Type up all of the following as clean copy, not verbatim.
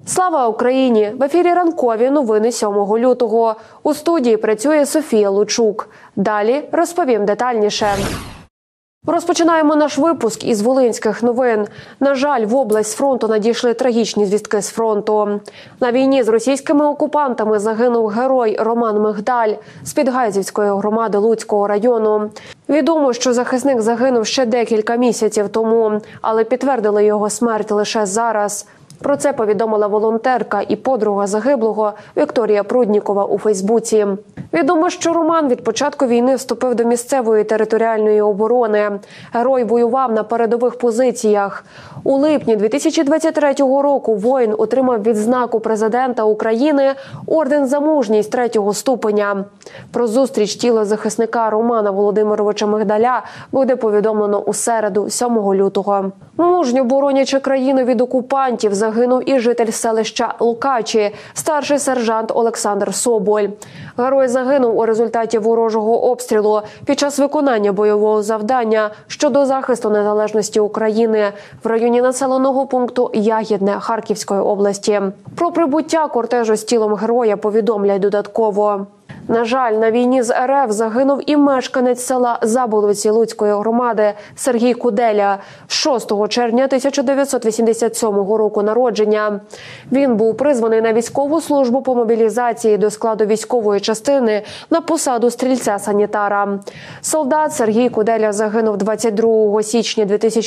Слава Україні! В ефірі ранкові новини 7 лютого. У студії працює Софія Лучук. Далі розповім детальніше. Розпочинаємо наш випуск із волинських новин. На жаль, в область фронту надійшли трагічні звістки з фронту. На війні з російськими окупантами загинув герой Роман Мигдаль з Підгайцівської громади Луцького району. Відомо, що захисник загинув ще декілька місяців тому, але підтвердили його смерть лише зараз. Про це повідомила волонтерка і подруга загиблого Вікторія Пруднікова у Фейсбуці. Відомо, що Роман від початку війни вступив до місцевої територіальної оборони. Герой воював на передових позиціях. У липні 2023 року воїн отримав відзнаку президента України орден за мужність 3-го ступеня. Про зустріч тіла захисника Романа Володимировича Мигдаля буде повідомлено у середу, 7 лютого. Мужньо боронячи країну від окупантів, загинув і житель селища Лукачі, старший сержант Олександр Соболь. Герой загинув у результаті ворожого обстрілу під час виконання бойового завдання щодо захисту незалежності України в районі населеного пункту Ягідне Харківської області. Про прибуття кортежу з тілом героя повідомляють додатково. На жаль, на війні з РФ загинув і мешканець села Заболоці Луцької громади Сергій Куделя, 6 червня 1987 року народження. Він був призваний на військову службу по мобілізації до складу військової частини на посаду стрільця-санітара. Солдат Сергій Куделя загинув 22 січня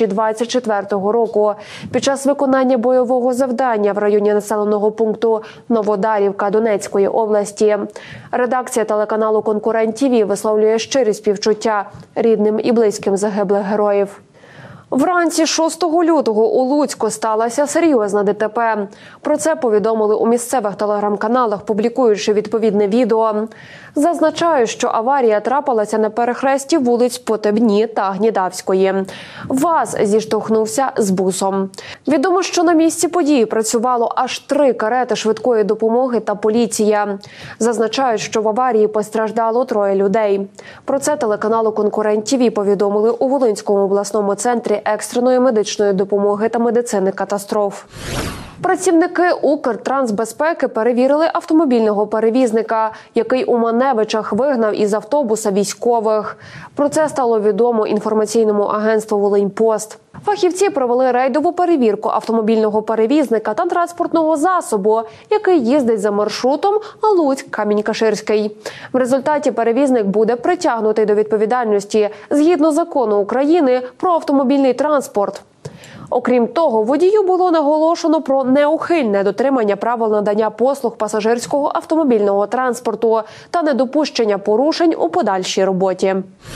2024 року під час виконання бойового завдання в районі населеного пункту Новодарівка Донецької області. Редакція телеканалу «Конкурент ТІВІ» висловлює щирі співчуття рідним і близьким загиблих героїв. Вранці 6 лютого у Луцьку сталася серйозна ДТП. Про це повідомили у місцевих телеграм-каналах, публікуючи відповідне відео. Зазначаю, що аварія трапилася на перехресті вулиць Потебні та Гнідавської. ВАЗ зіштовхнувся з бусом. Відомо, що на місці події працювало аж 3 карети швидкої допомоги та поліція. Зазначають, що в аварії постраждало 3 людей. Про це телеканалу «Конкурент ТІВІ» повідомили у Волинському обласному центрі екстреної медичної допомоги та медицини катастроф. Працівники Укртрансбезпеки перевірили автомобільного перевізника, який у Маневичах вигнав із автобуса військових. Про це стало відомо інформаційному агентству «Волиньпост». Фахівці провели рейдову перевірку автомобільного перевізника та транспортного засобу, який їздить за маршрутом Луцьк-Камінь-Каширський. В результаті перевізник буде притягнутий до відповідальності згідно закону України про автомобільний транспорт. Окрім того, водію було наголошено про неухильне дотримання правил надання послуг пасажирського автомобільного транспорту та недопущення порушень у подальшій роботі.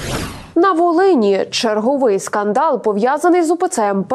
На Волині черговий скандал, пов'язаний з УПЦ МП.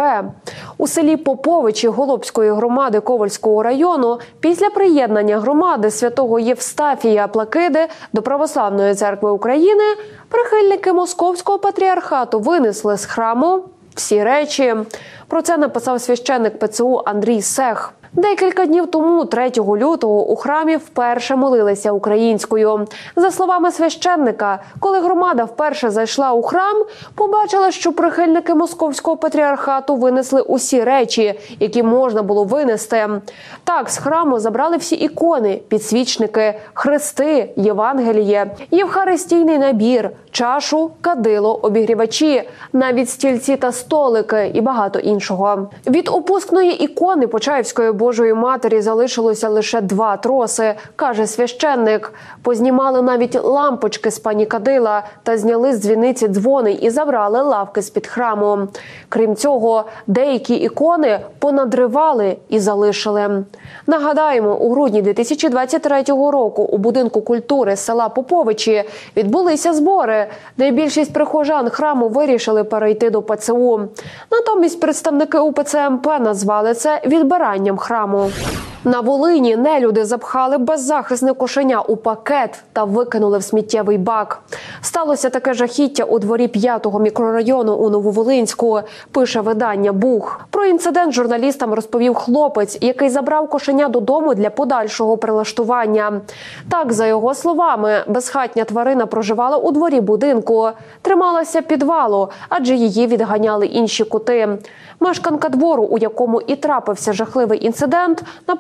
У селі Поповичі Голобської громади Ковальського району після приєднання громади святого Євстафія Плакиди до Православної церкви України прихильники Московського патріархату винесли з храму всі речі. Про це написав священник ПЦУ Андрій Сех. Декілька днів тому, 3 лютого, у храмі вперше молилися українською. За словами священника, коли громада вперше зайшла у храм, побачила, що прихильники Московського патріархату винесли усі речі, які можна було винести. Так, з храму забрали всі ікони, підсвічники, хрести, Євангеліє, євхаристійний набір, чашу, кадило, обігрівачі, навіть стільці та столики і багато іншого. Від опускної ікони Почаївської Божої Матері залишилося лише 2 троси, каже священник. Познімали навіть лампочки з пані кадила та зняли з дзвіниці дзвони і забрали лавки з-під храму. Крім цього, деякі ікони понадривали і залишили. Нагадаємо, у грудні 2023 року у будинку культури села Поповичі відбулися збори, де більшість прихожан храму вирішили перейти до ПЦУ. Натомість представники УПЦ МП назвали це відбиранням храму. На Волині нелюди запхали беззахисне кошеня у пакет та викинули в сміттєвий бак. Сталося таке жахіття у дворі 5-го мікрорайону у Нововолинську, пише видання «Бух». Про інцидент журналістам розповів хлопець, який забрав кошеня додому для подальшого прилаштування. Так, за його словами, безхатня тварина проживала у дворі будинку, трималася підвалу, адже її відганяли інші коти. Мешканка двору, у якому і трапився жахливий інцидент, напередодні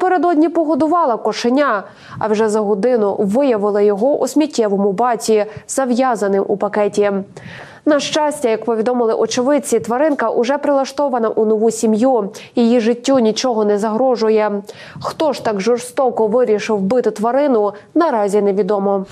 напередодні погодувала кошеня, а вже за годину виявила його у сміттєвому баці, зав'язаним у пакеті. На щастя, як повідомили очевидці, тваринка уже прилаштована у нову сім'ю. Її життю нічого не загрожує. Хто ж так жорстоко вирішив вбити тварину, наразі невідомо.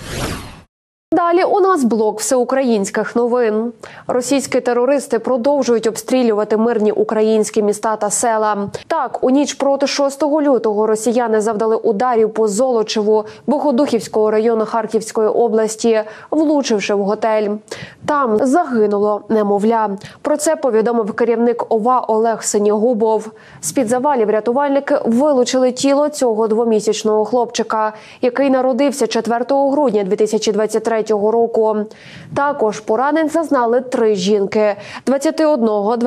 Далі у нас блок всеукраїнських новин. Російські терористи продовжують обстрілювати мирні українські міста та села. Так, у ніч проти 6 лютого росіяни завдали ударів по Золочеву, Богодухівського району Харківської області, влучивши в готель. Там загинуло немовля. Про це повідомив керівник ОВА Олег Синігубов. З-під завалів рятувальники вилучили тіло цього двомісячного хлопчика, який народився 4 грудня 2023 року. Також поранень зазнали 3 жінки – 21,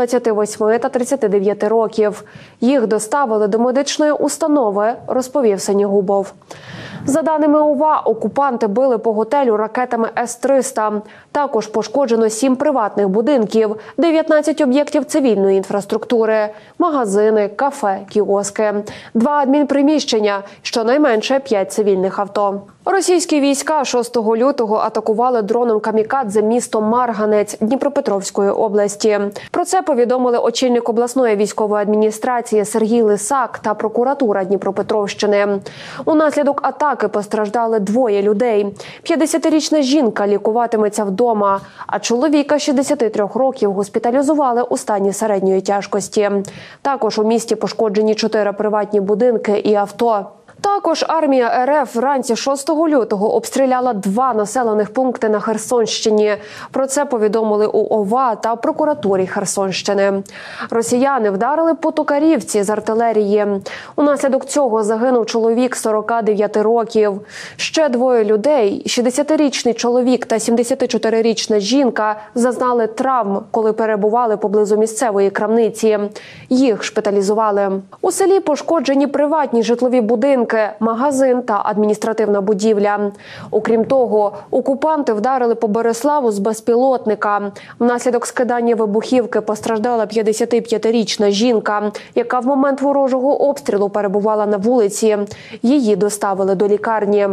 28 та 39 років. Їх доставили до медичної установи, розповів Синігубов. За даними ОВА, окупанти били по готелю ракетами С-300. Також пошкоджено 7 приватних будинків, 19 об'єктів цивільної інфраструктури, магазини, кафе, кіоски, 2 адмінприміщення, щонайменше 5 цивільних авто. Російські війська 6 лютого атакували дроном камікадзе місто Марганець Дніпропетровської області. Про це повідомили очільник обласної військової адміністрації Сергій Лисак та прокуратура Дніпропетровщини. Унаслідок атаки постраждали 2 людей. 50-річна жінка лікуватиметься вдома, а чоловіка 63 років госпіталізували у стані середньої тяжкості. Також у місті пошкоджені 4 приватні будинки і авто. Також армія РФ вранці 6 лютого обстріляла 2 населених пункти на Херсонщині. Про це повідомили у ОВА та прокуратурі Херсонщини. Росіяни вдарили по Токарівці з артилерії. Унаслідок цього загинув чоловік 49 років. Ще 2 людей – 60-річний чоловік та 74-річна жінка – зазнали травм, коли перебували поблизу місцевої крамниці. Їх шпиталізували. У селі пошкоджені приватні житлові будинки, магазин та адміністративна будівля. Окрім того, окупанти вдарили по Береславу з безпілотника. Внаслідок скидання вибухівки постраждала 55-річна жінка, яка в момент ворожого обстрілу перебувала на вулиці. Її доставили до лікарні.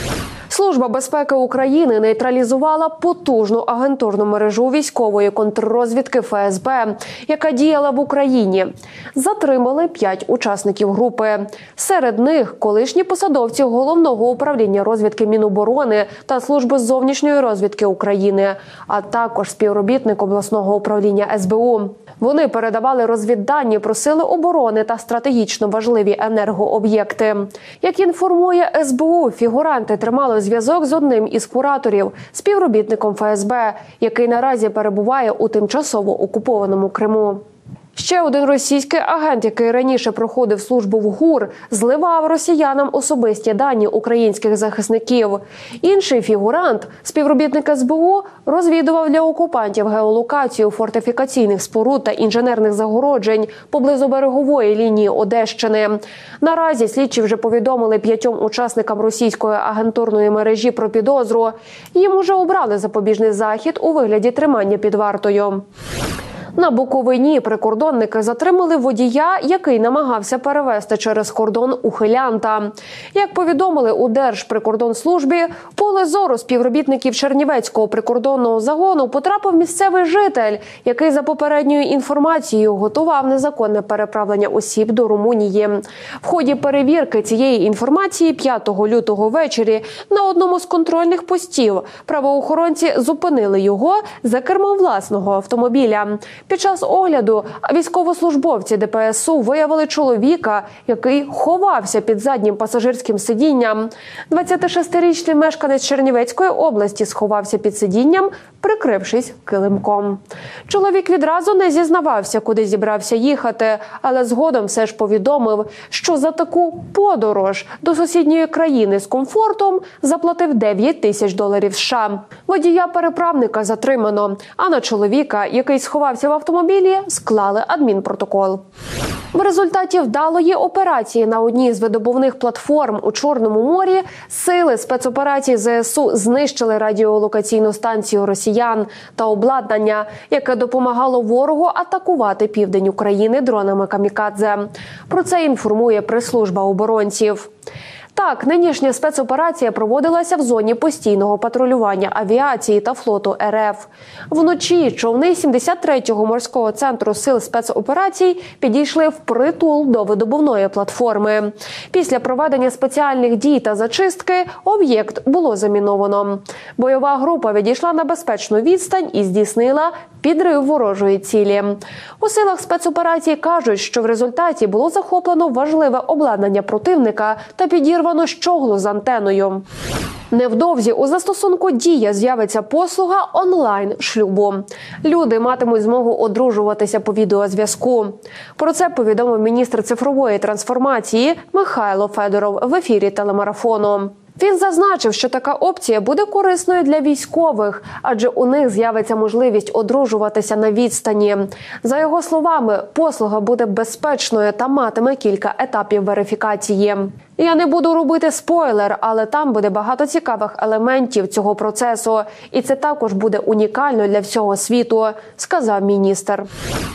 Служба безпеки України нейтралізувала потужну агентурну мережу військової контррозвідки ФСБ, яка діяла в Україні. Затримали 5 учасників групи. Серед них колишні посадовці Головного управління розвідки Міноборони та Служби зовнішньої розвідки України, а також співробітник обласного управління СБУ. Вони передавали розвіддані про сили оборони та стратегічно важливі енергооб'єкти. Як інформує СБУ, фігуранти тримали зв'язок з одним із кураторів, співробітником ФСБ, який наразі перебуває у тимчасово окупованому Криму. Ще один російський агент, який раніше проходив службу в ГУР, зливав росіянам особисті дані українських захисників. Інший фігурант, співробітник СБУ, розвідував для окупантів геолокацію фортифікаційних споруд та інженерних загороджень поблизу берегової лінії Одещини. Наразі слідчі вже повідомили 5 учасникам російської агентурної мережі про підозру. Їм уже обрали запобіжний захід у вигляді тримання під вартою. На Буковині прикордонники затримали водія, який намагався перевезти через кордон ухилянта. Як повідомили у Держприкордонслужбі, в поле зору співробітників Чернівецького прикордонного загону потрапив місцевий житель, який за попередньою інформацією готував незаконне переправлення осіб до Румунії. В ході перевірки цієї інформації 5 лютого ввечері на одному з контрольних постів правоохоронці зупинили його за кермом власного автомобіля. Під час огляду військовослужбовці ДПСУ виявили чоловіка, який ховався під заднім пасажирським сидінням. 26-річний мешканець Чернівецької області сховався під сидінням, прикрившись килимком. Чоловік відразу не зізнавався, куди зібрався їхати, але згодом все ж повідомив, що за таку подорож до сусідньої країни з комфортом заплатив $9 000 США. Водія-переправника затримано, а на чоловіка, який сховався в в автомобілі склали адмінпротокол. В результаті вдалої операції на одній з видобувних платформ у Чорному морі сили спецоперації ЗСУ знищили радіолокаційну станцію росіян та обладнання, яке допомагало ворогу атакувати південь України дронами камікадзе. Про це інформує прес-служба оборонців. Так, нинішня спецоперація проводилася в зоні постійного патрулювання авіації та флоту РФ. Вночі човни 73-го морського центру сил спецоперацій підійшли впритул до видобувної платформи. Після проведення спеціальних дій та зачистки об'єкт було заміновано. Бойова група відійшла на безпечну відстань і здійснила підрив ворожої цілі. У силах спецоперації кажуть, що в результаті було захоплено важливе обладнання противника та підірвано щоглу з антеною. Невдовзі у застосунку «Дія» з'явиться послуга онлайн-шлюбу. Люди матимуть змогу одружуватися по відеозв'язку. Про це повідомив міністр цифрової трансформації Михайло Федоров в ефірі телемарафону. Він зазначив, що така опція буде корисною для військових, адже у них з'явиться можливість одружуватися на відстані. За його словами, послуга буде безпечною та матиме кілька етапів верифікації. Я не буду робити спойлер, але там буде багато цікавих елементів цього процесу. І це також буде унікально для всього світу, сказав міністр.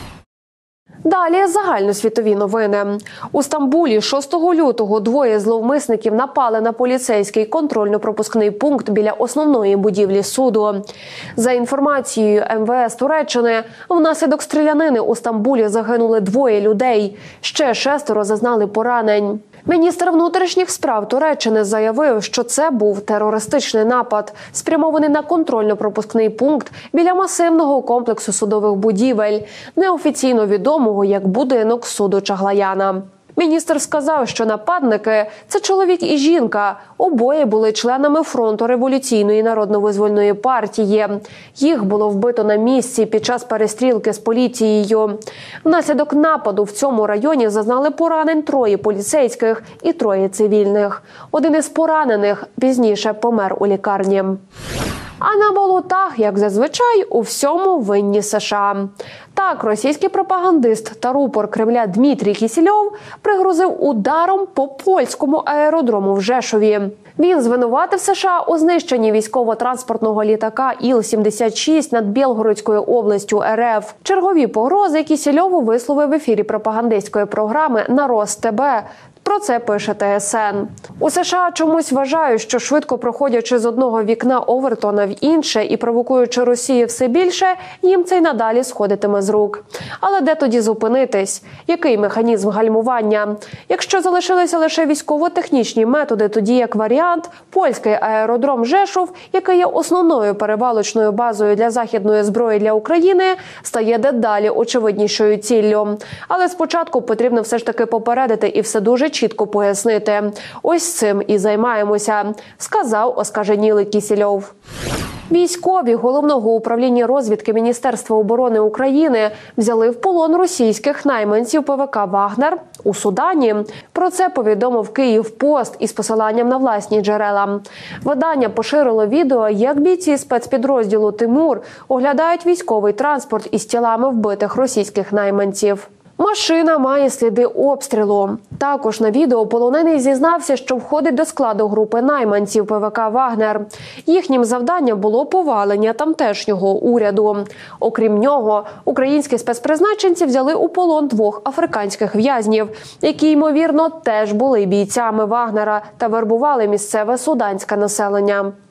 Далі загальносвітові новини. У Стамбулі 6 лютого двоє зловмисників напали на поліцейський контрольно-пропускний пункт біля основної будівлі суду. За інформацією МВС Туреччини, внаслідок стрілянини у Стамбулі загинули 2 людей, ще 6 зазнали поранень. Міністр внутрішніх справ Туреччини заявив, що це був терористичний напад, спрямований на контрольно-пропускний пункт біля масивного комплексу судових будівель, неофіційно відомого як будинок суду Чаглаяна. Міністр сказав, що нападники – це чоловік і жінка. Обоє були членами Фронту Революційної народно-визвольної партії. Їх було вбито на місці під час перестрілки з поліцією. Внаслідок нападу в цьому районі зазнали поранень 3 поліцейських і 3 цивільних. Один із поранених пізніше помер у лікарні. А на болотах, як зазвичай, у всьому винні США. Так, російський пропагандист та рупор Кремля Дмитрій Кісельов пригрозив ударом по польському аеродрому в Жешові. Він звинуватив США у знищенні військово-транспортного літака Іл-76 над Білгородською областю РФ. Чергові погрози Кісельову висловив в ефірі пропагандистської програми «Нарос ТБ». Про це пише ТСН. У США чомусь вважають, що швидко проходячи з одного вікна Овертона в інше і провокуючи Росію все більше, їм це й надалі сходитиме з рук. Але де тоді зупинитись? Який механізм гальмування? Якщо залишилися лише військово-технічні методи, тоді як варіант – польський аеродром Жешов, який є основною перевалочною базою для західної зброї для України, стає дедалі очевиднішою ціллю. Але спочатку потрібно все ж таки попередити і все дуже чітко пояснити. Ось цим і займаємося, сказав оскаженілий Кісельов. Військові Головного управління розвідки Міністерства оборони України взяли в полон російських найманців ПВК «Вагнер» у Судані. Про це повідомив «Київпост» із посиланням на власні джерела. Видання поширило відео, як бійці спецпідрозділу «Тимур» оглядають військовий транспорт із тілами вбитих російських найманців. Машина має сліди обстрілу. Також на відео полонений зізнався, що входить до складу групи найманців ПВК «Вагнер». Їхнім завданням було повалення тамтешнього уряду. Окрім нього, українські спецпризначенці взяли у полон 2 африканських в'язнів, які, ймовірно, теж були бійцями «Вагнера» та вербували місцеве суданське населення.